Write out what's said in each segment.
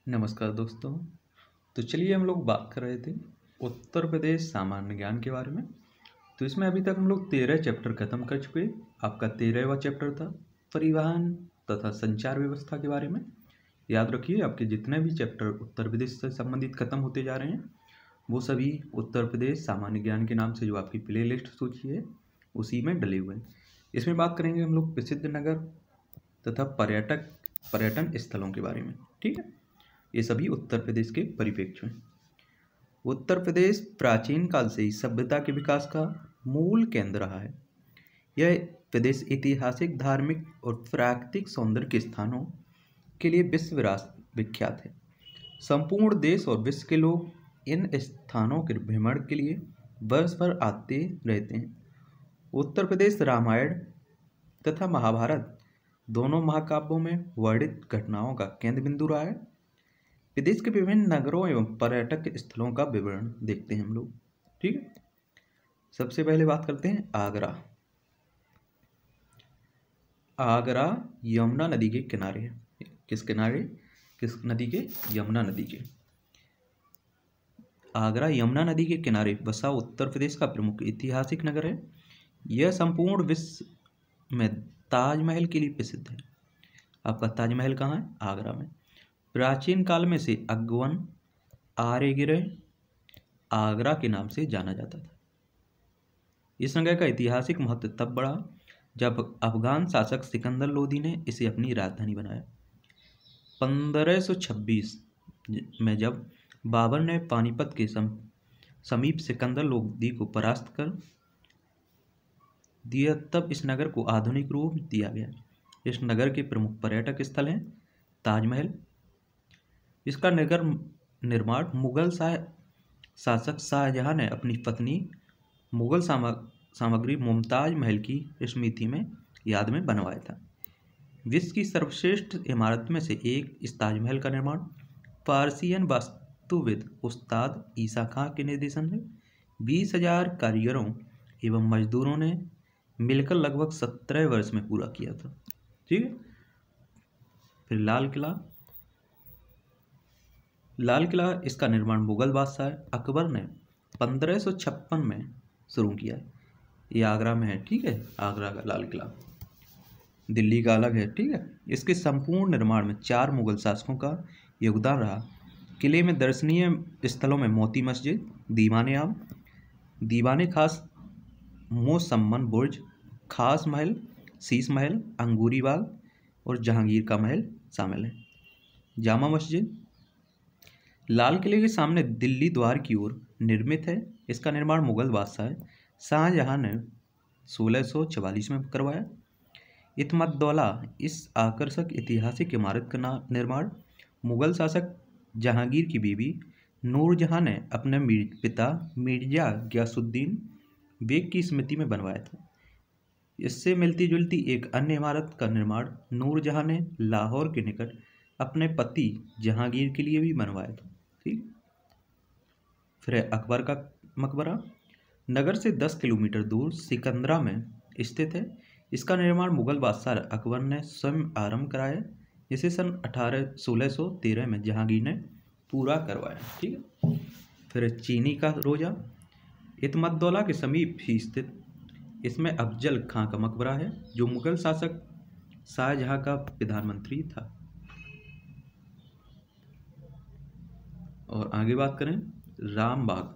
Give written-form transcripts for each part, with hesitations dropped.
नमस्कार दोस्तों। तो चलिए हम लोग बात कर रहे थे उत्तर प्रदेश सामान्य ज्ञान के बारे में। तो इसमें अभी तक हम लोग 13 चैप्टर खत्म कर चुके। आपका 13वां चैप्टर था परिवहन तथा संचार व्यवस्था के बारे में। याद रखिए, आपके जितने भी चैप्टर उत्तर प्रदेश से संबंधित खत्म होते जा रहे हैं वो सभी उत्तर प्रदेश सामान्य ज्ञान के नाम से जो आपकी प्ले लिस्ट सूची है उसी में डले हुए हैं। इसमें बात करेंगे हम लोग प्रसिद्ध नगर तथा पर्यटन स्थलों के बारे में। ठीक है, ये सभी उत्तर प्रदेश के परिप्रेक्ष्य में। उत्तर प्रदेश प्राचीन काल से ही सभ्यता के विकास का मूल केंद्र रहा है। यह प्रदेश ऐतिहासिक, धार्मिक और प्राकृतिक सौंदर्य के स्थानों के लिए विख्यात है। संपूर्ण देश और विश्व के लोग इन स्थानों के भ्रमण के लिए वर्ष भर आते रहते हैं। उत्तर प्रदेश रामायण तथा महाभारत दोनों महाकाव्यों में वर्णित घटनाओं का केंद्र बिंदु रहा है। प्रदेश के विभिन्न नगरों एवं पर्यटक स्थलों का विवरण देखते हैं हम लोग। ठीक है, सबसे पहले बात करते हैं आगरा। आगरा यमुना नदी के किनारे है। किस नदी के? यमुना नदी के। आगरा यमुना नदी के किनारे बसा उत्तर प्रदेश का प्रमुख ऐतिहासिक नगर है। यह संपूर्ण विश्व में ताजमहल के लिए प्रसिद्ध है। आपका ताजमहल कहाँ है? आगरा में। प्राचीन काल में से अगवन आर्यगृह आगरा के नाम से जाना जाता था। इस नगर का ऐतिहासिक महत्व तब बढ़ा जब अफगान शासक सिकंदर लोदी ने इसे अपनी राजधानी बनाया। 1526 में जब बाबर ने पानीपत के समीप सिकंदर लोदी को परास्त कर दिया, तब इस नगर को आधुनिक रूप दिया गया। इस नगर के प्रमुख पर्यटक स्थल हैं ताजमहल। इसका नगर निर्माण मुगल शासक शाहजहां ने अपनी पत्नी मुगल सामग्री मुमताज महल की स्मृति में याद में बनवाया था। विश्व की सर्वश्रेष्ठ इमारत में से एक इस ताजमहल का निर्माण पारसियन वास्तुविद उस्ताद ईसा खां के निर्देशन में 20,000 कारीगरों एवं मजदूरों ने मिलकर लगभग 17 वर्ष में पूरा किया था। ठीक है, फिर लाल किला इसका निर्माण मुगल बादशाह अकबर ने 1556 में शुरू किया है। ये आगरा में है। ठीक है, आगरा का लाल किला। दिल्ली का अलग है। ठीक है, इसके संपूर्ण निर्माण में 4 मुगल शासकों का योगदान रहा। किले में दर्शनीय स्थलों में मोती मस्जिद, दीवाने खास, मोसम्मन बुर्ज, खास महल, शीश महल, अंगूरी बाग और जहांगीर का महल शामिल है। जामा मस्जिद लाल किले के सामने दिल्ली द्वार की ओर निर्मित है। इसका निर्माण मुगल बादशाह शाहजहां ने 1644 में करवाया। इत्मद्दौला इस आकर्षक ऐतिहासिक इमारत का निर्माण मुगल शासक जहांगीर की बीवी नूरजहां ने अपने पिता मिर्जा गयासुद्दीन बेग की स्मृति में बनवाया था। इससे मिलती जुलती एक अन्य इमारत का निर्माण नूरजहां ने लाहौर के निकट अपने पति जहांगीर के लिए भी बनवाया था। ठीक, फिर अकबर का मकबरा नगर से 10 किलोमीटर दूर सिकंदरा में स्थित है। इसका निर्माण मुगल बादशाह अकबर ने स्वयं आरंभ कराया, जिसे सन 1613 में जहांगीर ने पूरा करवाया। ठीक है, फिर चीनी का रोजा इत्मद्दौला के समीप ही स्थित। इसमें अफजल खां का मकबरा है, जो मुगल शासक शाहजहां का प्रधानमंत्री था। और आगे बात करें रामबाग,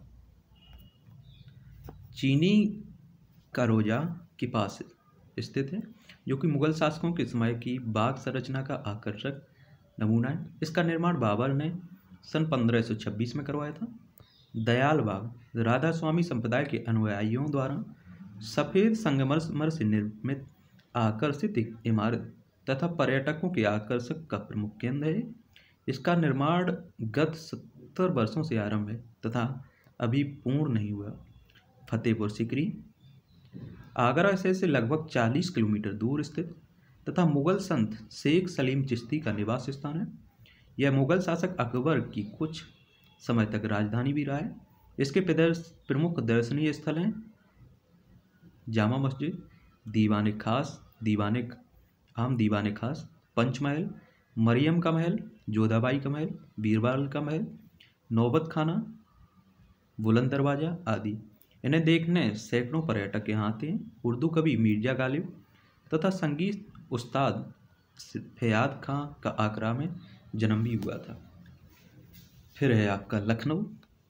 चीनी का रोजा के पास स्थित है, जो कि मुगल शासकों के समय की बाग संरचना का आकर्षक नमूना है। इसका निर्माण बाबर ने सन 1526 में करवाया था। दयाल बाग राधा स्वामी संप्रदाय के अनुयायियों द्वारा सफ़ेद संगमरमर से निर्मित आकर्षित इमारत तथा पर्यटकों के आकर्षक का प्रमुख केंद्र है। इसका निर्माण गत 70 वर्षों से आरंभ है तथा अभी पूर्ण नहीं हुआ। फतेहपुर सीकरी आगरा शहर से लगभग 40 किलोमीटर दूर स्थित तथा मुगल संत शेख सलीम चिश्ती का निवास स्थान है। यह मुगल शासक अकबर की कुछ समय तक राजधानी भी रहा है। इसके प्रमुख दर्शनीय स्थल हैं जामा मस्जिद, दीवाने खास, पंचमहल, मरियम का महल, जोधाबाई का महल, बीरबल का महल, नौबत खाना, बुलंद दरवाजा आदि। इन्हें देखने सैकड़ों पर्यटक यहाँ आते हैं। उर्दू कवि मिर्जा गालिब तथा संगीत उस्ताद फयाद खां का आगरा में जन्म भी हुआ था। फिर है आपका लखनऊ।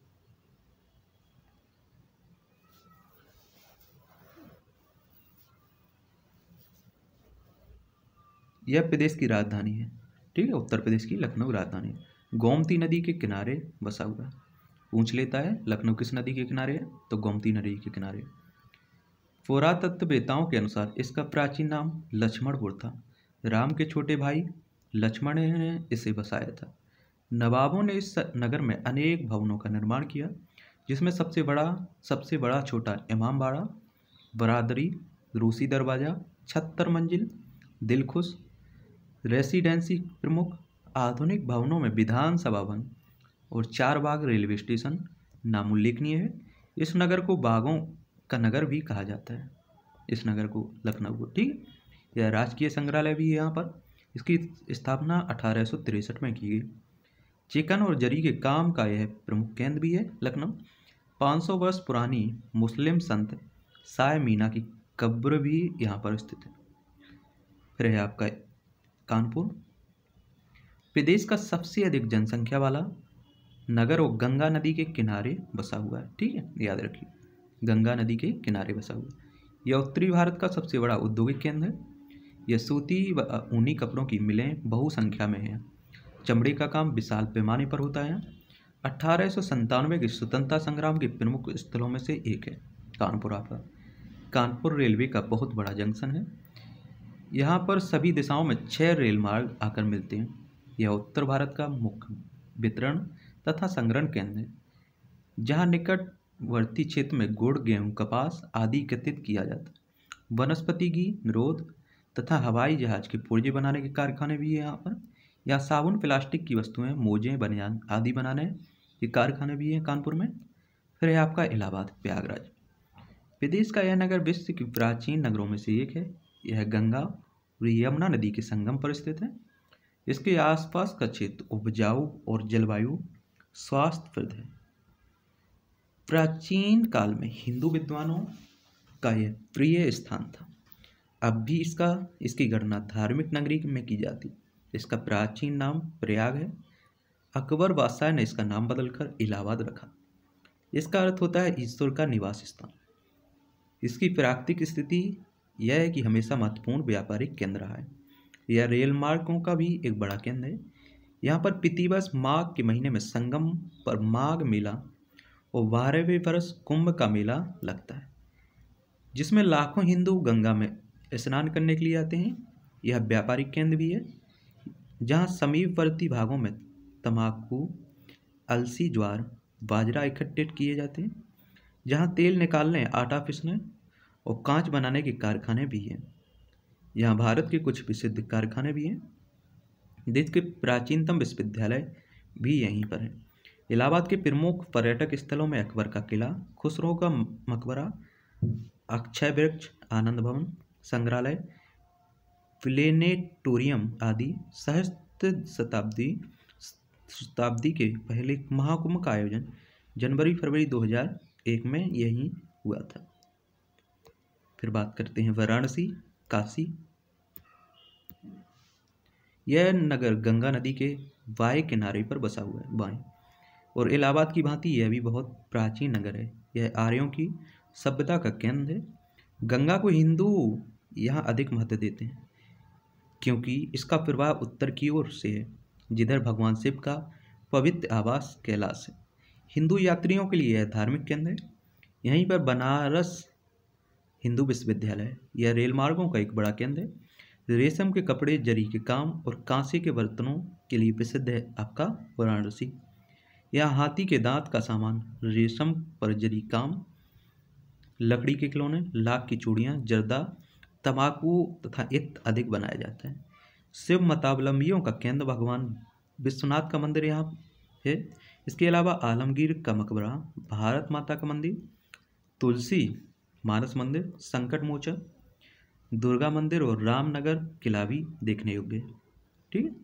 यह प्रदेश की राजधानी है, ठीक है, उत्तर प्रदेश की लखनऊ राजधानी है। गोमती नदी के किनारे बसा हुआ है। पूछ लेता है लखनऊ किस नदी के किनारे है, तो गोमती नदी के किनारे। पुरातत्ववेताओं के अनुसार इसका प्राचीन नाम लक्ष्मणपुर था। राम के छोटे भाई लक्ष्मण ने इसे बसाया था। नवाबों ने इस नगर में अनेक भवनों का निर्माण किया, जिसमें सबसे बड़ा छोटा इमामबाड़ा, बरादरी, रूसी दरवाज़ा, 76 मंजिल, दिलखुश रेसिडेंसी प्रमुख। आधुनिक भवनों में विधानसभा भवन और 4 बाग रेलवे स्टेशन नाम उल्लेखनीय है। इस नगर को बागों का नगर भी कहा जाता है, इस नगर को, लखनऊ को, ठीक। यह राजकीय संग्रहालय भी है यहाँ पर। इसकी स्थापना 1863 में की गई। चिकन और जरी के काम का यह प्रमुख केंद्र भी है लखनऊ। 500 वर्ष पुरानी मुस्लिम संत साय मीना की कब्र भी यहाँ पर स्थित है। फिर है आपका कानपुर। प्रदेश का सबसे अधिक जनसंख्या वाला नगर और गंगा नदी के किनारे बसा हुआ है, ठीक है, याद रखिए, गंगा नदी के किनारे बसा हुआ है। यह उत्तरी भारत का सबसे बड़ा औद्योगिक केंद्र है। यह सूती व ऊनी कपड़ों की मिलें बहुसंख्या में हैं। चमड़े का काम विशाल पैमाने पर होता है। 1897 के स्वतंत्रता संग्राम के प्रमुख स्थलों में से एक है कानपुर। आपका कानपुर रेलवे का बहुत बड़ा जंक्शन है। यहाँ पर सभी दिशाओं में 6 रेल मार्ग आकर मिलते हैं। यह उत्तर भारत का मुख्य वितरण तथा संग्रहण केंद्र है, जहाँ निकटवर्ती क्षेत्र में गुड़, गेहूँ, कपास आदि एकत्रित किया जाता है। वनस्पति घी, निरोध तथा हवाई जहाज के पुर्जे बनाने के कारखाने भी है यहाँ पर। यहाँ साबुन, प्लास्टिक की वस्तुएं, मोजे, बनियान आदि बनाने के कारखाने भी हैं कानपुर में। फिर है आपका इलाहाबाद, प्रयागराज। प्रदेश का यह नगर विश्व के प्राचीन नगरों में से एक है। यह गंगा और यमुना नदी के संगम पर स्थित है। इसके आसपास का क्षेत्र उपजाऊ और जलवायु स्वास्थ्यप्रद है। प्राचीन काल में हिंदू विद्वानों का यह प्रिय स्थान था। अब भी इसकी गणना धार्मिक नगरी में की जाती। इसका प्राचीन नाम प्रयाग है। अकबर बादशाह ने इसका नाम बदलकर इलाहाबाद रखा। इसका अर्थ होता है ईश्वर का निवास स्थान। इसकी प्राकृतिक स्थिति यह है कि हमेशा महत्वपूर्ण व्यापारिक केंद्र रहा है। यह रेल मार्गों का भी एक बड़ा केंद्र है। यहाँ पर प्रतिवर्ष माघ के महीने में संगम पर माघ मेला और 12वें वर्ष कुंभ का मेला लगता है, जिसमें लाखों हिंदू गंगा में स्नान करने के लिए आते हैं। यह व्यापारिक केंद्र भी है, जहाँ समीपवर्ती भागों में तंबाकू, अलसी, ज्वार, बाजरा इकट्ठे किए जाते हैं, जहाँ तेल निकालने, आटा पीसने और कांच बनाने के कारखाने भी हैं। यहाँ भारत के कुछ प्रसिद्ध कारखाने भी हैं। देश के प्राचीनतम विश्वविद्यालय भी यहीं पर है। इलाहाबाद के प्रमुख पर्यटक स्थलों में अकबर का किला, खुसरो का मकबरा, अक्षय वृक्ष, आनंद भवन, संग्रहालय, प्लेनेटोरियम आदि। शताब्दी के पहले महाकुंभ का आयोजन जनवरी-फरवरी 2001 में यहीं हुआ था। फिर बात करते हैं वाराणसी, काशी। यह नगर गंगा नदी के बाएं किनारे पर बसा हुआ है, बाएं, और इलाहाबाद की भांति यह भी बहुत प्राचीन नगर है। यह आर्यों की सभ्यता का केंद्र है। गंगा को हिंदू यहाँ अधिक महत्व देते हैं, क्योंकि इसका प्रवाह उत्तर की ओर से है, जिधर भगवान शिव का पवित्र आवास कैलाश है। हिंदू यात्रियों के लिए यह धार्मिक केंद्र है। यहीं पर बनारस हिंदू विश्वविद्यालय है। यह रेल मार्गों का एक बड़ा केंद्र है। रेशम के कपड़े, जरी के काम और कांसे के बर्तनों के लिए प्रसिद्ध है आपका वाराणसी। यहाँ हाथी के दांत का सामान, रेशम पर जरी काम, लकड़ी के खिलौने, लाख की चूड़ियाँ, जर्दा, तंबाकू तथा इत्र अधिक बनाया जाता है। शिव मतावलंबियों का केंद्र भगवान विश्वनाथ का मंदिर यहाँ है। इसके अलावा आलमगीर का मकबरा, भारत माता का मंदिर, तुलसी मानस मंदिर, संकट मोचन, दुर्गा मंदिर और रामनगर किला भी देखने योग्य है, ठीक है।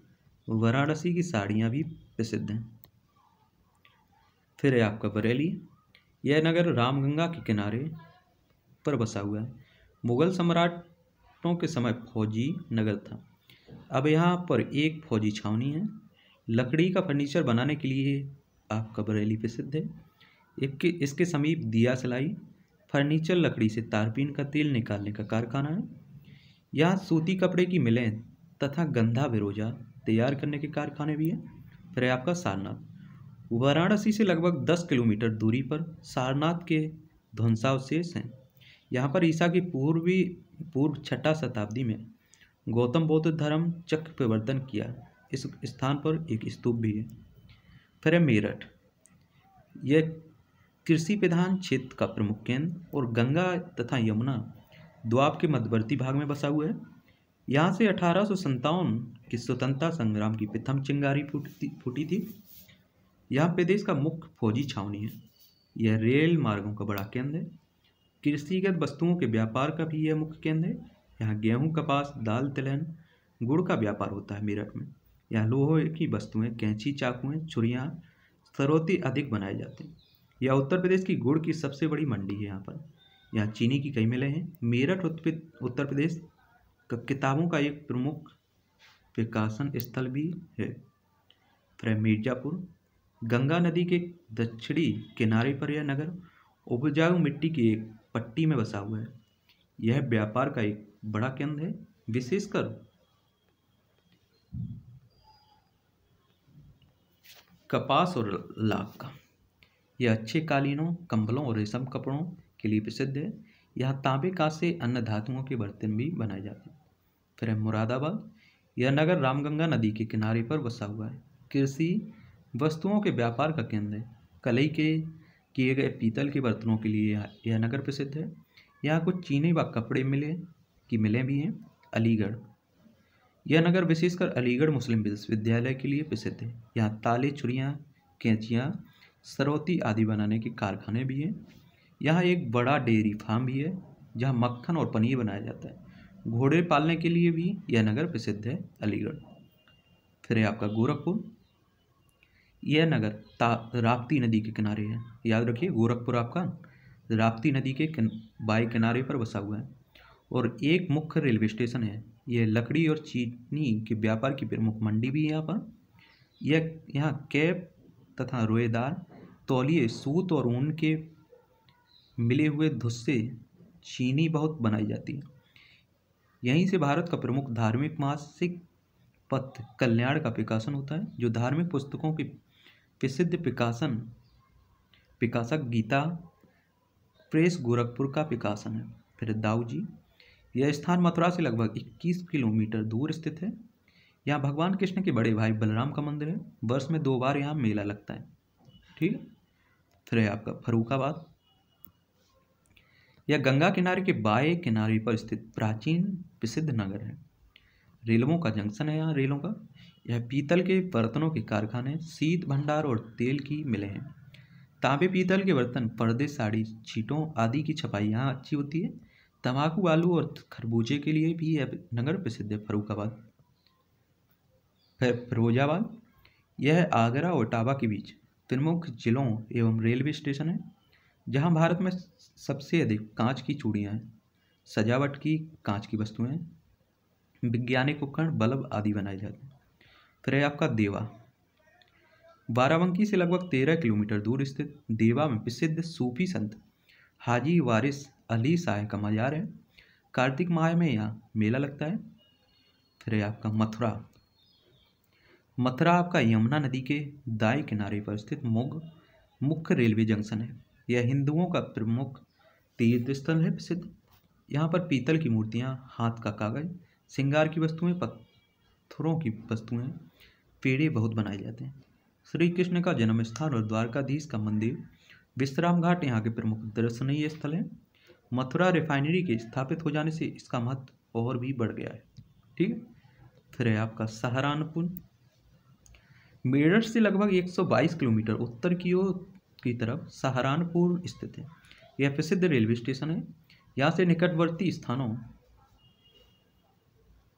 वाराणसी की साड़ियाँ भी प्रसिद्ध हैं। फिर है आपका बरेली। यह नगर रामगंगा के किनारे पर बसा हुआ है। मुगल सम्राटों के समय फौजी नगर था। अब यहाँ पर एक फौजी छावनी है। लकड़ी का फर्नीचर बनाने के लिए आपका बरेली प्रसिद्ध है। इसके समीप दिया सिलाई, फर्नीचर लकड़ी से तारपीन का तेल निकालने का कारखाना है। यहाँ सूती कपड़े की मिलें तथा गंधा बिरोजा तैयार करने के कारखाने भी हैं। फिर है आपका सारनाथ। वाराणसी से लगभग 10 किलोमीटर दूरी पर सारनाथ के ध्वंसावशेष हैं। यहाँ पर ईसा की पूर्व 6वीं शताब्दी में गौतम बुद्ध धर्म चक्र प्रवर्तन किया। इस स्थान पर एक स्तूप भी है। फिर है मेरठ। यह कृषि प्रधान क्षेत्र का प्रमुख केंद्र और गंगा तथा यमुना द्वाब के मध्यवर्ती भाग में बसा हुआ है। यहाँ से 1857 की स्वतंत्रता संग्राम की प्रथम चिंगारी फूटी थी। यह प्रदेश का मुख्य फौजी छावनी है। यह रेल मार्गों का बड़ा केंद्र है। कृषिगत वस्तुओं के व्यापार का भी यह मुख्य केंद्र है। यहाँ गेहूं, कपास, दाल, तिलहन, गुड़ का व्यापार होता है मेरठ में। यहाँ लोहे की वस्तुएं, कैंची, चाकुएं, छुरियाँ, सरौती अधिक बनाए जाते हैं। यह उत्तर प्रदेश की गुड़ की सबसे बड़ी मंडी है। यहाँ चीनी की कई मिलें हैं। मेरठ उत्तर प्रदेश का किताबों का एक प्रमुख प्रकाशन स्थल भी है। फिर मिर्जापुर। गंगा नदी के दक्षिणी किनारे पर यह नगर उपजाऊ मिट्टी की एक पट्टी में बसा हुआ है। यह व्यापार का एक बड़ा केंद्र है, विशेषकर कपास और लाख का। यह अच्छे कालीनों, कंबलों और रेशम कपड़ों के लिए प्रसिद्ध है। यहाँ तांबे, कांसे, अन्य धातुओं के बर्तन भी बनाए जाते हैं। फिर है मुरादाबाद। यह नगर रामगंगा नदी के किनारे पर बसा हुआ है। कृषि वस्तुओं के व्यापार का केंद्र है। कलई के किए गए पीतल के बर्तनों के लिए यह नगर प्रसिद्ध है। यहाँ कुछ चीनी व कपड़े मिलें भी हैं। अलीगढ़। यह नगर विशेषकर अलीगढ़ मुस्लिम विश्वविद्यालय के लिए प्रसिद्ध है। यहाँ ताले, छुरियाँ, कैंचियाँ, सरौती आदि बनाने के कारखाने भी हैं। यहाँ एक बड़ा डेयरी फार्म भी है जहाँ मक्खन और पनीर बनाया जाता है। घोड़े पालने के लिए भी यह नगर प्रसिद्ध है, अलीगढ़। फिर है आपका गोरखपुर। यह नगर राप्ती नदी के किनारे है। याद रखिए, गोरखपुर आपका राप्ती नदी के बाएं किनारे पर बसा हुआ है और एक मुख्य रेलवे स्टेशन है। यह लकड़ी और चीनी के व्यापार की प्रमुख मंडी भी है। यहाँ कैप तथा रोएदार तौलिए, सूत और ऊन के मिले हुए धुस्से, चीनी बहुत बनाई जाती है। यहीं से भारत का प्रमुख धार्मिक मासिक पत्र कल्याण का प्रकाशन होता है, जो धार्मिक पुस्तकों की प्रसिद्ध प्रकाशक गीता प्रेस गोरखपुर का प्रकाशन है। फिर दाऊजी। यह स्थान मथुरा से लगभग 21 किलोमीटर दूर स्थित है। यहाँ भगवान कृष्ण के बड़े भाई बलराम का मंदिर है। वर्ष में 2 बार यहाँ मेला लगता है। ठीक है। फिर है आपका फर्रुखाबाद। यह गंगा किनारे के बाएं किनारे पर स्थित प्राचीन प्रसिद्ध नगर है। रेलवों का जंक्शन है यहाँ रेलों का। यह पीतल के बर्तनों के कारखाने, शीत भंडार और तेल की मिलें हैं। तांबे पीतल के बर्तन, पर्दे, साड़ी, छीटों आदि की छपाई यहाँ अच्छी होती है। तंबाकू, आलू और खरबूजे के लिए भी यह नगर प्रसिद्ध है, फर्रुखाबाद। फिर फिरोजाबाद। यह आगरा और इटावा के बीच प्रमुख जिलों एवं रेलवे स्टेशन है, जहाँ भारत में सबसे अधिक कांच की चूड़ियाँ हैं, सजावट की कांच की वस्तुएं, वैज्ञानिक उपकरण, बल्ब आदि बनाए जाते हैं। फिर है आपका देवा। बाराबंकी से लगभग 13 किलोमीटर दूर स्थित देवा में प्रसिद्ध सूफी संत हाजी वारिस अली शाह का मजार है। कार्तिक माह में यहाँ मेला लगता है। फिर है आपका मथुरा। मथुरा आपका यमुना नदी के दाएं किनारे पर स्थित मुख्य रेलवे जंक्शन है। यह हिंदुओं का प्रमुख तीर्थ स्थल है, प्रसिद्ध। यहाँ पर पीतल की मूर्तियाँ, हाथ का कागज, श्रृंगार की वस्तुएं, पत्थरों की वस्तुएं, पेड़े बहुत बनाए जाते हैं। श्री कृष्ण का जन्म स्थान और द्वारकाधीश का मंदिर, विश्राम घाट यहाँ के प्रमुख दर्शनीय स्थल हैं। मथुरा रिफाइनरी के स्थापित हो जाने से इसका महत्व और भी बढ़ गया है। ठीक है। फिर है आपका सहारनपुर। मेरठ से लगभग 122 किलोमीटर उत्तर की तरफ सहारनपुर स्थित है। यह प्रसिद्ध रेलवे स्टेशन है। यहाँ से निकटवर्ती स्थानों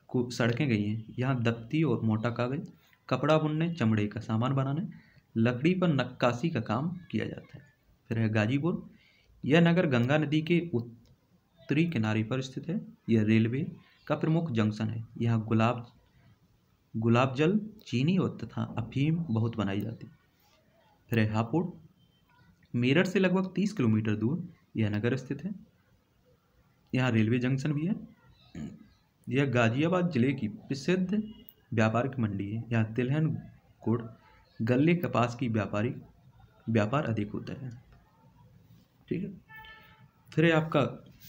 सड़कें गई हैं। यहाँ दफ्ती और मोटा कागज, कपड़ा बुनने, चमड़े का सामान बनाने, लकड़ी पर नक्काशी का काम किया जाता है। फिर है गाजीपुर। यह नगर गंगा नदी के उत्तरी किनारे पर स्थित है। यह रेलवे का प्रमुख जंक्शन है। यहाँ गुलाब जल, चीनी और तथा अफीम बहुत बनाई जाती है। फिर है हापुड़। मेरठ से लगभग 30 किलोमीटर दूर यह नगर स्थित है। यहाँ रेलवे जंक्शन भी है। यह गाजियाबाद जिले की प्रसिद्ध व्यापारिक मंडी है। यहाँ तिलहन, गुड़, गल्ले, कपास की व्यापार अधिक होता है। ठीक है। फिर है आपका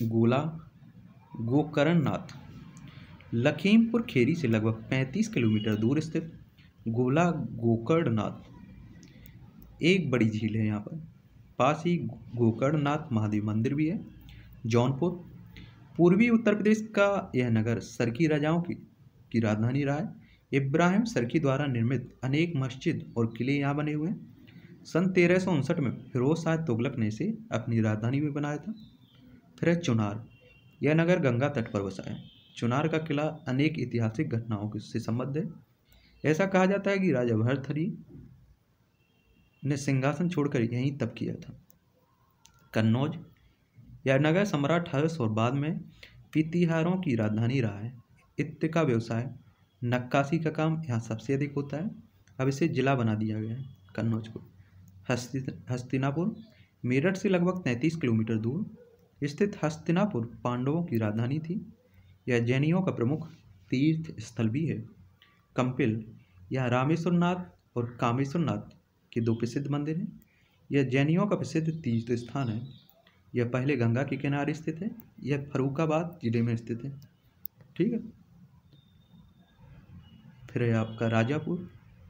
गोकर्णनाथ। लखीमपुर खीरी से लगभग 35 किलोमीटर दूर स्थित गोला गोकर्णनाथ एक बड़ी झील है। यहाँ पर पास ही गोकर्णनाथ महादेव मंदिर भी है। जौनपुर। पूर्वी उत्तर प्रदेश का यह नगर सरकी राजाओं की राजधानी रहा है। इब्राहिम सरकी द्वारा निर्मित अनेक मस्जिद और किले यहाँ बने हुए हैं। सन 1359 में फिरोज शाह तुगलक ने इसे अपनी राजधानी में बनाया था। फिर है चुनार। यह नगर गंगा तट पर बसा है। चुनार का किला अनेक ऐतिहासिक घटनाओं से संबद्ध है। ऐसा कहा जाता है कि राजा भर्तहरि ने सिंहासन छोड़कर यहीं तप किया था। कन्नौज। यह नगर सम्राट हर्ष और बाद में प्रतिहारों की राजधानी रहा है। इत्र का व्यवसाय, नक्काशी का काम यहाँ सबसे अधिक होता है। अब इसे जिला बना दिया गया है कन्नौज को। हस्तिनापुर। मेरठ से लगभग 33 किलोमीटर दूर स्थित हस्तिनापुर पांडवों की राजधानी थी। यह जैनियों का प्रमुख तीर्थ स्थल भी है। कंपिल। यह रामेश्वर नाथ और कामेश्वर नाथ के दो प्रसिद्ध मंदिर हैं। यह जैनियों का प्रसिद्ध तीर्थ स्थान है। यह पहले गंगा के किनारे स्थित है। यह फर्रुखाबाद जिले में स्थित है। ठीक है। फिर है आपका राजापुर।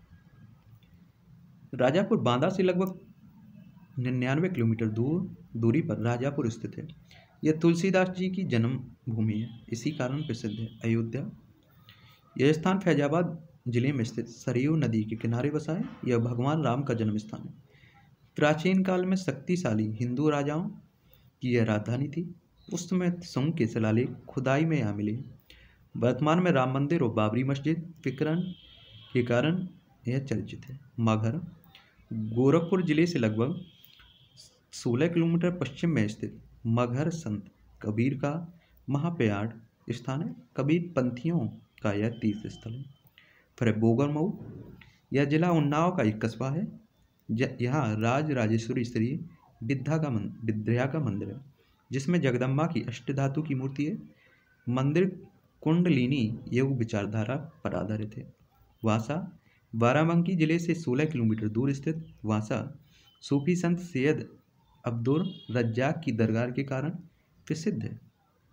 राजापुर बांदा से लगभग 99 किलोमीटर दूरी पर राजापुर स्थित है। यह तुलसीदास जी की जन्म भूमि है, इसी कारण प्रसिद्ध है। अयोध्या। यह स्थान फैजाबाद जिले में स्थित सरयू नदी के किनारे बसा है। यह भगवान राम का जन्म स्थान है। प्राचीन काल में शक्तिशाली हिंदू राजाओं की यह राजधानी थी। उस समय त्सुंग के शिलालेख खुदाई में यहाँ मिले। वर्तमान में राम मंदिर और बाबरी मस्जिद विकरण के कारण यह चर्चित है। मगहर। गोरखपुर जिले से लगभग 16 किलोमीटर पश्चिम में स्थित मगहर संत कबीर का महाप्रयाण स्थान है। कबीर पंथियों का यह तीर्थ स्थल है। फिर बोगरमऊ। यह जिला उन्नाव का एक कस्बा है। यहाँ राजेश्वरी श्री विद्या का मंदिर है, जिसमें जगदम्बा की अष्टधातु की मूर्ति है। मंदिर कुंडलिनी योग विचारधारा पर आधारित है। वासा। बाराबंकी जिले से 16 किलोमीटर दूर स्थित वासा सूफी संत सैयद अब्दुल रज्जाक की दरगाह के कारण प्रसिद्ध है।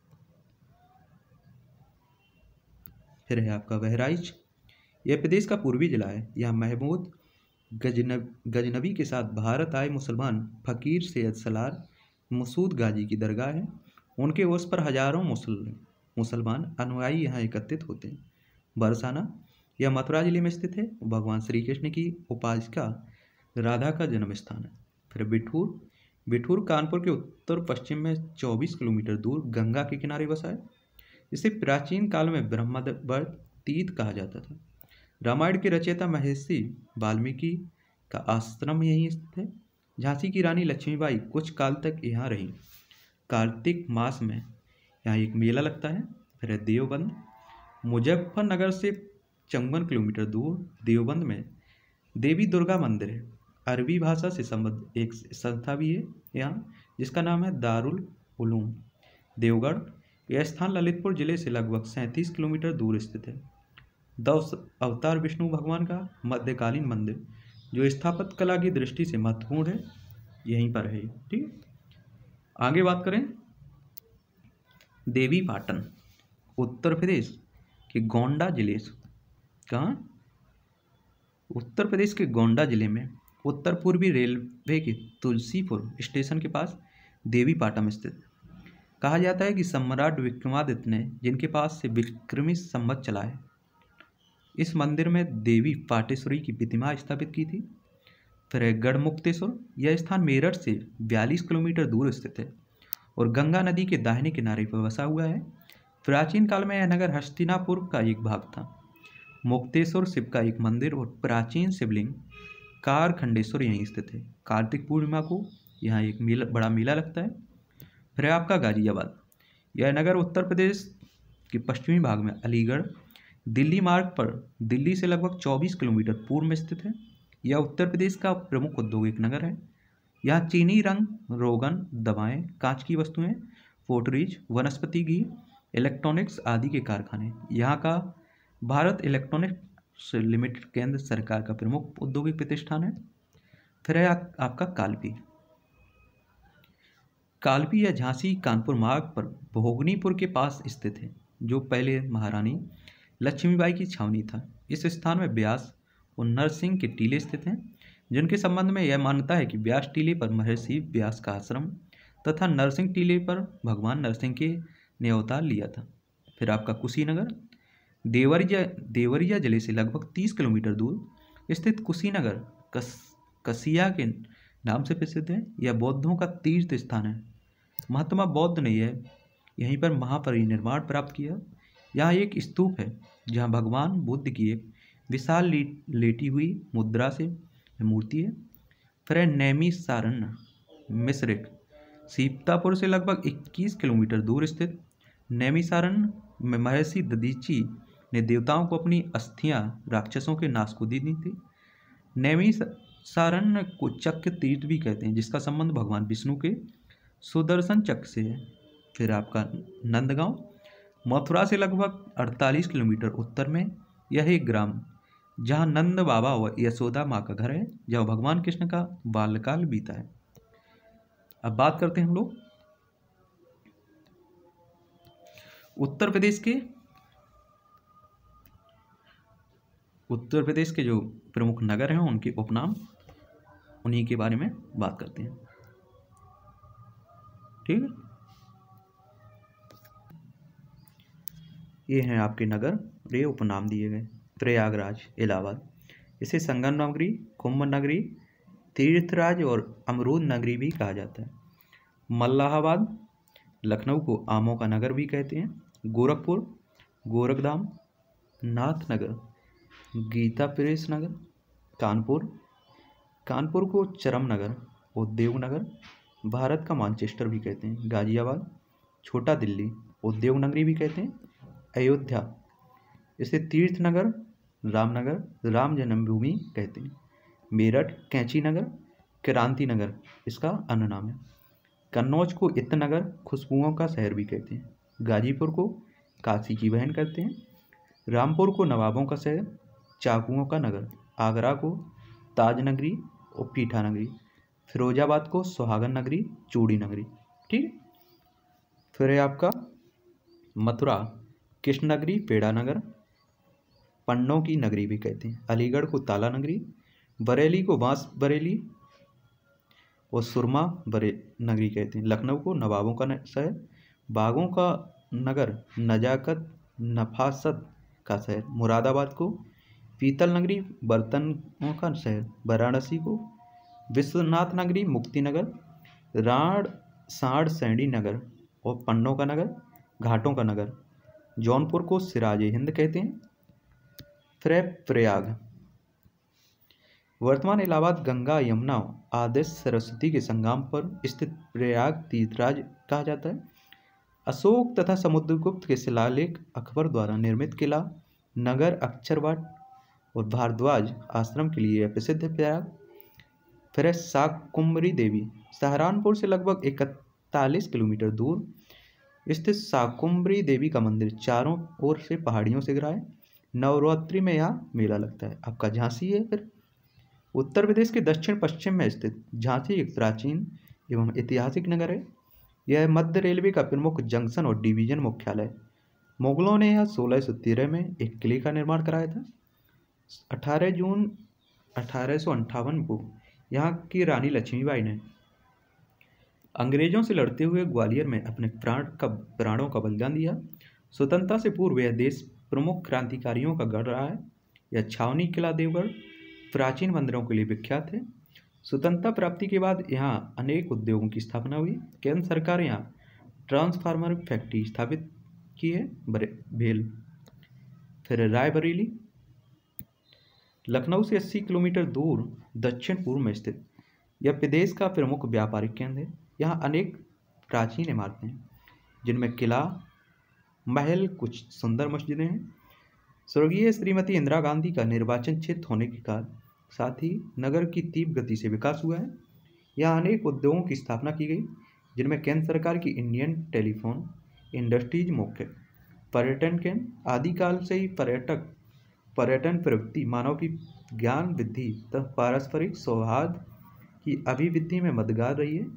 फिर है आपका बहराइच। यह प्रदेश का पूर्वी जिला है। यहाँ महमूद गजनबी के साथ भारत आए मुसलमान फकीर सैयद सलार मसूद गाजी की दरगाह है। उनके उर्स पर हजारों मुसलमान अनुयायी यहाँ एकत्रित होते हैं। बरसाना। यह मथुरा जिले में स्थित है। भगवान श्री कृष्ण की उपासिका राधा का जन्म स्थान है। फिर बिठूर। बिठूर कानपुर के उत्तर पश्चिम में 24 किलोमीटर दूर गंगा के किनारे बसा है। इसे प्राचीन काल में ब्रह्मवर्त तीर्थ कहा जाता था। रामायण के रचयिता महर्षि वाल्मीकि का आश्रम यहीं स्थित है। झांसी की रानी लक्ष्मीबाई कुछ काल तक यहाँ रही। कार्तिक मास में यहाँ एक मेला लगता है। फिर है देवबंद। मुजफ्फरनगर से 54 किलोमीटर दूर देवबंद में देवी दुर्गा मंदिर है। अरबी भाषा से संबद्ध एक संस्था भी है यहाँ, जिसका नाम है दारुल उलूम देवगढ़। यह स्थान ललितपुर जिले से लगभग 37 किलोमीटर दूर स्थित है। 10 अवतार विष्णु भगवान का मध्यकालीन मंदिर, जो स्थापत्य कला की दृष्टि से महत्वपूर्ण है, यहीं पर है। ठीक है। आगे बात करें देवी पाटन, उत्तर प्रदेश के गोंडा जिले से। कहाँ? उत्तर प्रदेश के गोंडा जिले में उत्तर पूर्वी रेलवे के तुलसीपुर स्टेशन के पास देवी पाटन स्थित। कहा जाता है कि सम्राट विक्रमादित्य ने जिनके पास से विक्रमी संवत चला है, इस मंदिर में देवी पाटेश्वरी की प्रतिमा स्थापित की थी। फिर है गढ़मुक्तेश्वर। यह स्थान मेरठ से 42 किलोमीटर दूर स्थित है और गंगा नदी के दाहिने किनारे पर बसा हुआ है। प्राचीन काल में यह नगर हस्तिनापुर का एक भाग था। मुक्तेश्वर शिव का एक मंदिर और प्राचीन शिवलिंग कारखंडेश्वर यहीं स्थित है। कार्तिक पूर्णिमा को यहाँ एक बड़ा मेला लगता है। फिर है आपका गाजियाबाद। यह नगर उत्तर प्रदेश के पश्चिमी भाग में अलीगढ़ दिल्ली मार्ग पर दिल्ली से लगभग 24 किलोमीटर पूर्व में स्थित है। यह उत्तर प्रदेश का प्रमुख औद्योगिक नगर है। यहाँ चीनी रंग, रोगन, दवाएं, कांच की वस्तुएं, पोटरीज, वनस्पति घी, इलेक्ट्रॉनिक्स आदि के कारखाने। यहाँ का भारत इलेक्ट्रॉनिक्स लिमिटेड केंद्र सरकार का प्रमुख औद्योगिक प्रतिष्ठान है। फिर है आपका कालपी। कालपी या झांसी कानपुर मार्ग पर भोगनीपुर के पास स्थित है, जो पहले महारानी लक्ष्मीबाई की छावनी था। इस स्थान में व्यास और नरसिंह के टीले स्थित हैं, जिनके संबंध में यह मान्यता है कि व्यास टीले पर महर्षि व्यास का आश्रम तथा नरसिंह टीले पर भगवान नरसिंह के ने अवतार लिया था। फिर आपका कुशीनगर। देवरिया जिले से लगभग 30 किलोमीटर दूर स्थित कुशीनगर कसिया के नाम से प्रसिद्ध है। यह बौद्धों का तीर्थ स्थान है। महात्मा बौद्ध ने यहीं पर महापरिनिर्वाण प्राप्त किया। यहाँ एक स्तूप है जहाँ भगवान बुद्ध की एक विशाल लेटी हुई मुद्रा से मूर्ति है। फिर नैमिषारण्य मिश्रिक। सीतापुर से लगभग 21 किलोमीटर दूर स्थित नैमिषारण्य में महर्षि दधीची ने देवताओं को अपनी अस्थियां राक्षसों के नाश को दी थी। नैमिषारण्य को चक्र तीर्थ भी कहते हैं, जिसका संबंध भगवान विष्णु के सुदर्शन चक्र से है। फिर आपका नंदगांव। मथुरा से लगभग 48 किलोमीटर उत्तर में यह एक ग्राम जहाँ नंद बाबा व यशोदा माँ का घर है, जहाँ भगवान कृष्ण का बाल्यकाल बीता है। अब बात करते हैं हम लोग उत्तर प्रदेश के जो प्रमुख नगर हैं उनके उपनाम, उन्हीं के बारे में बात करते हैं। ठीक है, ये हैं आपके नगर, ये उपनाम दिए गए। प्रयागराज इलाहाबाद, इसे संगम नगरी, कुंभ नगरी, तीर्थराज और अमरूद नगरी भी कहा जाता है। मल्लाहाबाद, लखनऊ को आमों का नगर भी कहते हैं। गोरखपुर, गोरखधाम, नाथनगर, गीता प्रेस नगर। कानपुर को चरम नगर, उद्योग नगर, भारत का मैनचेस्टर भी कहते हैं। गाजियाबाद, छोटा दिल्ली, उद्योग नगरी भी कहते हैं। अयोध्या, इसे तीर्थ नगर, रामनगर, राम जन्मभूमि कहते हैं। मेरठ, कैंची नगर, क्रांति नगर इसका अन्य नाम है। कन्नौज को इत्र नगर, खुशबुओं का शहर भी कहते हैं। गाजीपुर को काशी की बहन कहते हैं। रामपुर को नवाबों का शहर, चाकुओं का नगर। आगरा को ताज नगरी और पीठा नगरी। फिरोजाबाद को सुहागन नगरी, चूड़ी नगरी। ठीक है, फिर है आपका मथुरा, कृष्ण नगरी, पेड़ा नगर, पन्नों की नगरी भी कहते हैं। अलीगढ़ को ताला नगरी, बरेली को बांस बरेली और सुरमा नगरी कहते हैं। लखनऊ को नवाबों का शहर, बागों का नगर, नजाकत नफासत का शहर। मुरादाबाद को पीतल नगरी, बर्तनों का शहर। वाराणसी को विश्वनाथ नगरी, मुक्ति नगर, साड़ सैंडी नगर और पन्नों का नगर, घाटों का नगर। जौनपुर को सिराज हिंद कहते हैं। फिर प्रयाग, वर्तमान इलाहाबाद गंगा यमुना आदि सरस्वती के संगम पर स्थित प्रयाग तीर्थराज कहा जाता है। अशोक तथा समुद्रगुप्त के शिलालेख, अकबर द्वारा निर्मित किला, नगर, अक्षरवाट और भारद्वाज आश्रम के लिए प्रसिद्ध है प्रयाग। फिर है शाकंभरी देवी, सहारनपुर से लगभग 41 किलोमीटर दूर स्थित शाकंभरी देवी का मंदिर चारों ओर से पहाड़ियों से घिरा है। नवरात्रि में यहाँ मेला लगता है। आपका झांसी है। फिर उत्तर प्रदेश के दक्षिण पश्चिम में स्थित झांसी एक प्राचीन एवं ऐतिहासिक नगर है। यह मध्य रेलवे का प्रमुख जंक्शन और डिवीजन मुख्यालय है। मुगलों ने यह 1613 में एक किले का निर्माण कराया था। 18 जून 1858 को यहाँ की रानी लक्ष्मीबाई ने अंग्रेजों से लड़ते हुए ग्वालियर में अपने प्राणों का बलिदान दिया। स्वतंत्रता से पूर्व यह देश प्रमुख क्रांतिकारियों का गढ़ रहा है। यह छावनी, किला, देवगढ़ प्राचीन मंदिरों के लिए विख्यात है। स्वतंत्रता प्राप्ति के बाद यहाँ अनेक उद्योगों की स्थापना हुई। केंद्र सरकार यहाँ ट्रांसफार्मर फैक्ट्री स्थापित की है भेल। फिर रायबरेली लखनऊ से 80 किलोमीटर दूर दक्षिण पूर्व में स्थित यह प्रदेश का प्रमुख व्यापारिक केंद्र है। यहाँ अनेक प्राचीन इमारतें हैं जिनमें किला, महल, कुछ सुंदर मस्जिदें हैं। स्वर्गीय श्रीमती इंदिरा गांधी का निर्वाचन क्षेत्र होने के कारण साथ ही नगर की तीव्र गति से विकास हुआ है। यहाँ अनेक उद्योगों की स्थापना की गई जिनमें केंद्र सरकार की इंडियन टेलीफोन इंडस्ट्रीज मुख्य। पर्यटन केंद्र आदिकाल से ही पर्यटन प्रवृत्ति मानव की ज्ञान वृद्धि तथा पारस्परिक सौहार्द की अभिवृद्धि में मददगार रही है।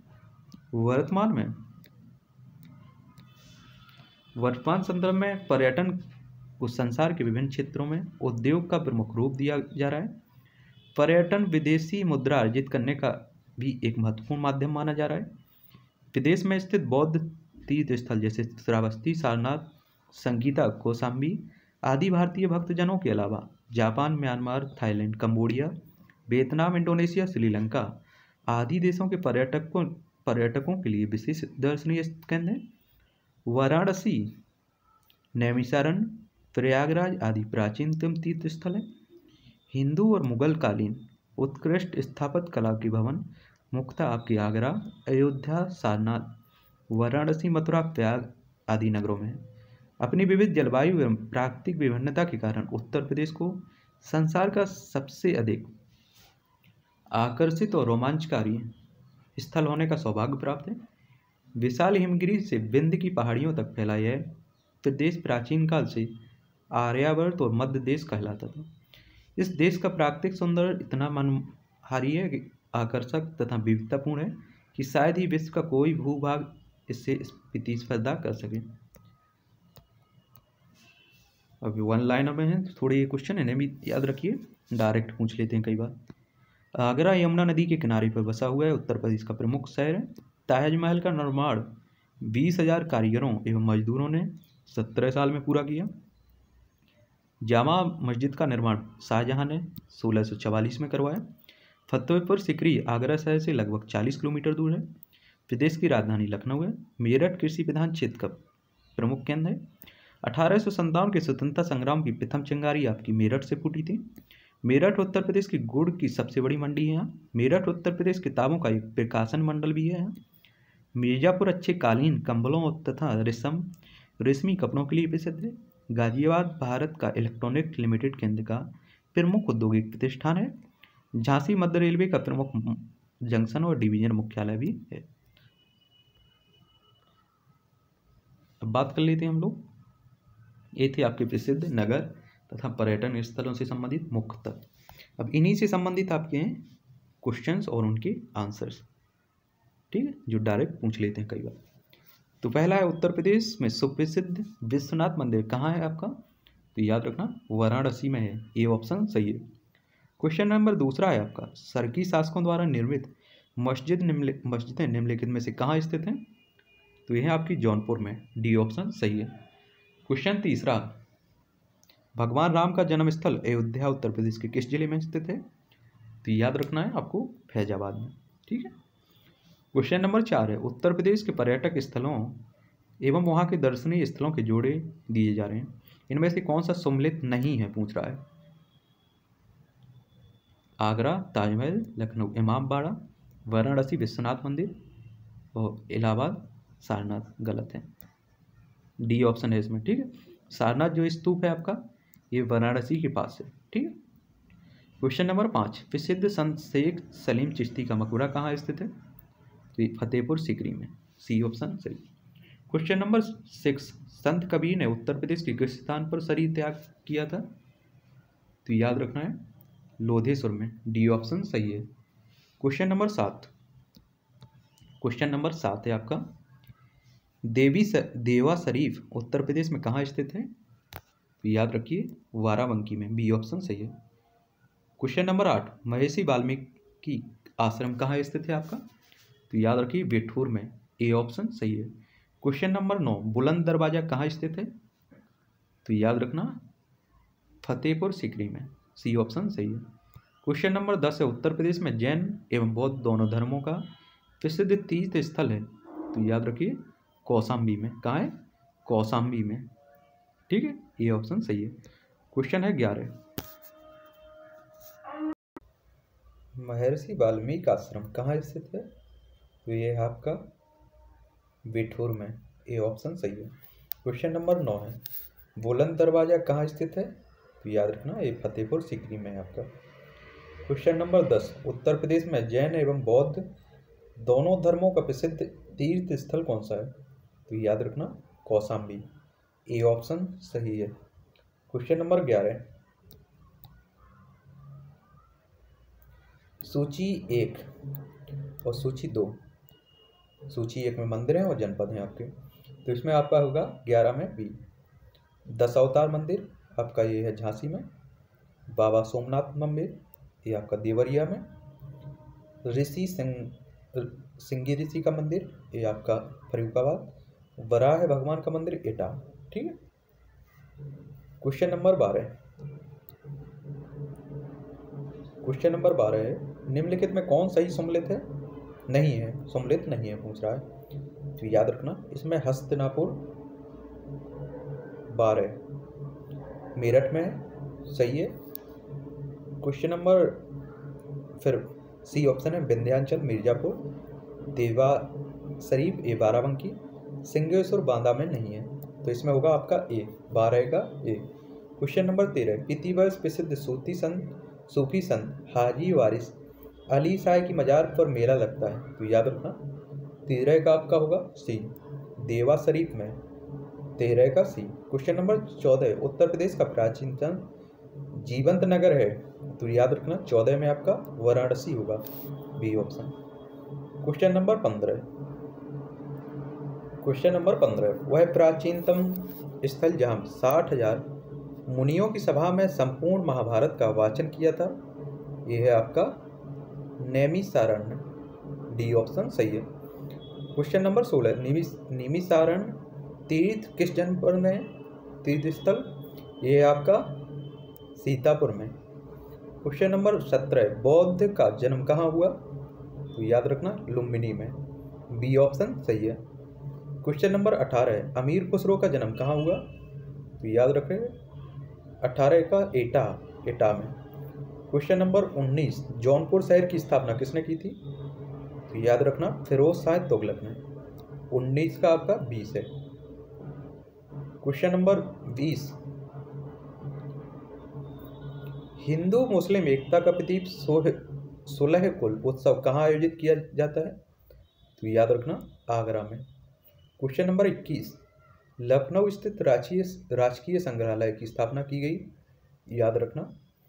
वर्तमान संदर्भ में पर्यटन को संसार के विभिन्न क्षेत्रों में उद्योग का प्रमुख रूप दिया जा रहा है। पर्यटन विदेशी मुद्रा अर्जित करने का भी एक महत्वपूर्ण माध्यम माना जा रहा है। विदेश में स्थित बौद्ध तीर्थ स्थल जैसे श्रावस्ती, सारनाथ, संगीता, कौशाम्बी आदि भारतीय भक्तजनों के अलावा Japan, Myanmar, Thailand, Cambodia, Vietnam, Indonesia, Sri Lanka आदि देशों के पर्यटकों के लिए विशेष दर्शनीय केंद्र हैं। वाराणसी, नैमिषारण्य, प्रयागराज आदि प्राचीनतम तीर्थ स्थल हैं। हिंदू और मुगल कालीन उत्कृष्ट स्थापत्य कला के भवन मुख्यतः आपके आगरा, अयोध्या, सारनाथ, वाराणसी, मथुरा, प्रयाग आदि नगरों में है। अपनी विविध जलवायु एवं प्राकृतिक विभिन्नता के कारण उत्तर प्रदेश को संसार का सबसे अधिक आकर्षित और रोमांचकारी स्थल होने का सौभाग्य प्राप्त है। विशाल हिमगिरी से विंध्य की पहाड़ियों तक फैला यह प्रदेश प्राचीन काल से आर्यावर्त और मध्य देश कहलाता था। इस देश का प्राकृतिक सौंदर्य इतना मनोहारी, आकर्षक तथा विविधतापूर्ण है कि शायद ही विश्व का कोई भूभाग इससे प्रतिस्पर्धा कर सके। अभी वन लाइनर में है, थोड़े ये क्वेश्चन इन्हें भी याद रखिए, डायरेक्ट पूछ लेते हैं कई बार। आगरा यमुना नदी के किनारे पर बसा हुआ है, उत्तर प्रदेश का प्रमुख शहर है। ताजमहल का निर्माण 20,000 कारीगरों एवं मजदूरों ने 17 साल में पूरा किया। जामा मस्जिद का निर्माण शाहजहां ने 1644 में करवाया। फतेहपुर सीकरी आगरा शहर से लगभग 40 किलोमीटर दूर है। प्रदेश की राजधानी लखनऊ है। मेरठ कृषि प्रधान क्षेत्र का प्रमुख केंद्र है। 1857 के स्वतंत्रता संग्राम की प्रथम चिंगारी आपकी मेरठ से फूटी थी। मेरठ उत्तर प्रदेश की गुड़ की सबसे बड़ी मंडी है यहाँ। मेरठ उत्तर प्रदेश किताबों का एक प्रकाशन मंडल भी है यहाँ। मिर्जापुर अच्छे कालीन, कंबलों तथा रेशमी कपड़ों के लिए प्रसिद्ध है। गाजियाबाद भारत का इलेक्ट्रॉनिक लिमिटेड केंद्र का प्रमुख औद्योगिक प्रतिष्ठान है। झांसी मध्य रेलवे का प्रमुख जंक्शन और डिवीजन मुख्यालय भी है। अब बात कर लेते हैं हम लोग, ये थे आपके प्रसिद्ध नगर तथा पर्यटन स्थलों से संबंधित मुख्य तथ्य। अब इन्हीं से संबंधित आपके हैं क्वेश्चंस और उनके आंसर्स, ठीक है, जो डायरेक्ट पूछ लेते हैं कई बार। तो पहला है उत्तर प्रदेश में सुप्रसिद्ध विश्वनाथ मंदिर कहाँ है आपका, तो याद रखना वाराणसी में है, ये ऑप्शन सही है। क्वेश्चन नंबर दूसरा है आपका, सरकी शासकों द्वारा निर्मित मस्जिदें निम्नलिखित में से कहाँ स्थित हैं, तो यह आपकी जौनपुर में, डी ऑप्शन सही है। क्वेश्चन तीसरा, भगवान राम का जन्म स्थल अयोध्या उत्तर प्रदेश के किस जिले में स्थित है, तो याद रखना है आपको फैजाबाद में, ठीक है। क्वेश्चन नंबर 4 है, उत्तर प्रदेश के पर्यटक स्थलों एवं वहाँ के दर्शनीय स्थलों के जोड़े दिए जा रहे हैं, इनमें से कौन सा सम्मिलित नहीं है पूछ रहा है। आगरा ताजमहल, लखनऊ इमाम बाड़ा, वाराणसी विश्वनाथ मंदिर और इलाहाबाद सारनाथ, गलत है, डी ऑप्शन है इसमें, ठीक है। सारनाथ जो स्तूप है आपका ये वाराणसी के पास है, ठीक है। क्वेश्चन नंबर 5, प्रसिद्ध संत शेख सलीम चिश्ती का मकबरा कहाँ स्थित है, तो फतेहपुर सीकरी में, सी ऑप्शन सही। क्वेश्चन नंबर 6, संत कबीर ने उत्तर प्रदेश के किस स्थान पर शरीर त्याग किया था, तो याद रखना है लोधेश्वर में, डी ऑप्शन सही है। क्वेश्चन नंबर 7 है आपका, देवा शरीफ उत्तर प्रदेश में कहाँ स्थित है, तो याद रखिए बाराबंकी में, बी ऑप्शन सही है। क्वेश्चन नंबर 8, महर्षि वाल्मीकि आश्रम कहाँ स्थित है आपका, तो याद रखिए बिठूर में, ए ऑप्शन सही है। क्वेश्चन नंबर 9, बुलंद दरवाजा कहाँ स्थित है, तो याद रखना फतेहपुर सीकरी में, सी ऑप्शन सही है। क्वेश्चन नंबर 10 है, उत्तर प्रदेश में जैन एवं बौद्ध दोनों धर्मों का प्रसिद्ध तीर्थ स्थल है, तो याद रखिए कौशाम्बी में, कहाँ है, कौशाम्बी में। ठीक है, ये ऑप्शन सही है। क्वेश्चन है 11, महर्षि वाल्मीकि आश्रम कहाँ स्थित है? तो ये है आपका बिठूर में। ये ऑप्शन सही है। क्वेश्चन नंबर 9 है, बुलंद दरवाजा कहाँ स्थित है? तो याद रखना ये फतेहपुर सीकरी में है आपका। क्वेश्चन नंबर 10, उत्तर प्रदेश में जैन एवं बौद्ध दोनों धर्मों का प्रसिद्ध तीर्थ स्थल कौन सा है? तो याद रखना कौशाम्बी। ए ऑप्शन सही है। क्वेश्चन नंबर 11, सूची 1 और सूची 2, सूची 1 में मंदिर हैं और जनपद हैं आपके। तो इसमें आपका होगा 11 में बी। दशावतार मंदिर आपका ये है झांसी में। बाबा सोमनाथ मंदिर ये आपका देवरिया में। ऋषि सिंगी ऋषि का मंदिर ये आपका फर्रुखाबाद। वराह भगवान का मंदिर एटा। ठीक है। क्वेश्चन नंबर 12, क्वेश्चन नंबर 12 है, निम्नलिखित में कौन सही सम्मिलित है? नहीं है, सम्मिलित नहीं है पूछ रहा है। तो याद रखना इसमें हस्तिनापुर 12 मेरठ में है, सही है। क्वेश्चन नंबर फिर सी ऑप्शन है, विंध्याचल मिर्जापुर, देवा शरीफ ये बाराबंकी, सिंहेश्वर बांदा में नहीं है। तो इसमें होगा आपका ए, 12 का ए। क्वेश्चन नंबर 13, प्रतिवर्ष प्रसिद्ध सूफी संत हाजी वारिस अली शाह की मजार पर मेला लगता है। तो याद रखना 13 का आपका होगा सी, देवा शरीफ में। 13 का सी। क्वेश्चन नंबर 14, उत्तर प्रदेश का प्राचीनतम जीवंत नगर है। तो याद रखना 14 में आपका वाराणसी होगा, B option. Question number 15, question number 15, वह प्राचीनतम स्थल जहाँ 60,000 मुनियों की सभा में संपूर्ण महाभारत का वाचन किया था, यह है आपका नैमिषारण्य, डी ऑप्शन सही है। क्वेश्चन नंबर 16, नैमिषारण्य तीर्थ किस जनपद में है? तीर्थ स्थल ये है आपका सीतापुर में। क्वेश्चन नंबर 17, बौद्ध का जन्म कहाँ हुआ? तो याद रखना लुम्बिनी में, बी ऑप्शन सही है। क्वेश्चन नंबर 18, अमीर खुसरो का जन्म कहाँ हुआ? तो याद रखें 18 का एटा में। क्वेश्चन नंबर 19, जौनपुर शहर की स्थापना किसने की थी? तो याद रखना फिरोज शाह तुगलक ने। 19 का आपका 20 है। क्वेश्चन नंबर 20, हिंदू मुस्लिम एकता का प्रतीक सोलह कुल उत्सव कहाँ आयोजित किया जाता है? तो याद रखना आगरा में। क्वेश्चन नंबर 21, लखनऊ स्थित राजकीय संग्रहालय की स्थापना की गई? याद रखना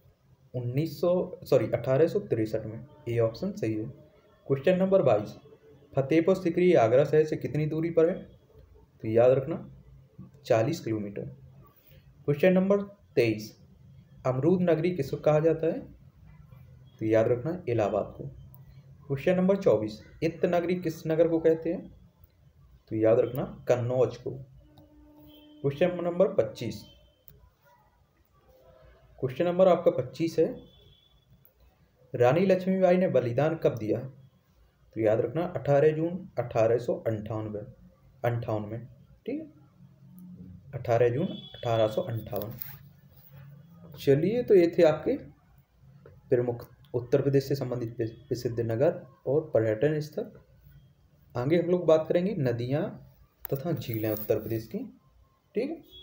1863 में, ए ऑप्शन सही है। क्वेश्चन नंबर 22, फतेहपुर सीकरी आगरा शहर से कितनी दूरी पर है? तो याद रखना 40 किलोमीटर। क्वेश्चन नंबर 23, अमरूद नगरी किसको कहा जाता है? तो याद रखना इलाहाबाद को। क्वेश्चन नंबर 24, इत नगरी किस नगर को कहते हैं? तो याद रखना कन्नौज को। क्वेश्चन नंबर 25, क्वेश्चन नंबर आपका 25 है, रानी लक्ष्मीबाई ने बलिदान कब दिया? तो याद रखना 18 जून 1858 में। ठीक है, 18 जून 1858। चलिए, तो ये थे आपके प्रमुख उत्तर प्रदेश से संबंधित प्रसिद्ध नगर और पर्यटन स्थल। आगे हम लोग बात करेंगे नदियाँ तथा झीलें उत्तर प्रदेश की। ठीक है।